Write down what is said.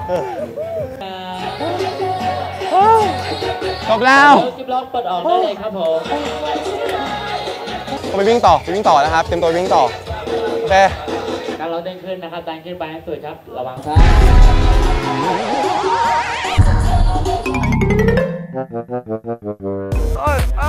จบแล้วจิ๊บล็อกเปิดออกได้เลยครับผมไปวิ่งต่อนะครับเต็มตัววิ่งต่อโอเคการเราเด้งขึ้นนะครับดันขึ้นไปให้สุดครับระวังซ้ายเอ้ย